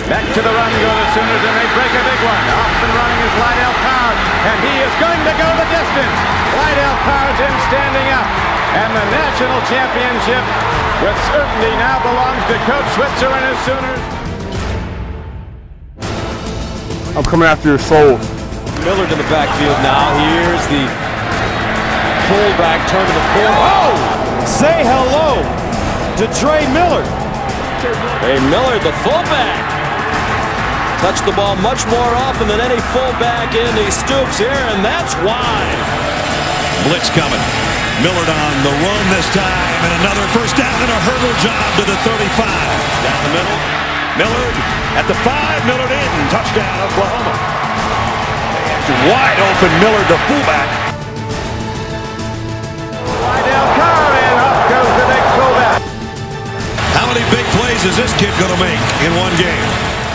Back to the run go the Sooners, and they break a big one. Off and running is Lydell Powers, and he is going to go the distance. Lydell Powers in standing up. And the national championship with certainty now belongs to Coach Switzer and his Sooners. I'm coming after your soul. Millard in the backfield now. Here's the fullback turn to the corner. Oh! Say hello to Trey Millard. Trey Millard, the fullback. Touched the ball much more often than any fullback in. He stoops here, and that's wide. Blitz coming. Millard on the run this time, and another first down and a hurdle job to the 35. Down the middle. Millard at the 5. Millard in. Touchdown, Oklahoma. Wide open Millard, the fullback. Lydell Carr, and up goes the big fullback. How many big plays is this kid going to make in one game?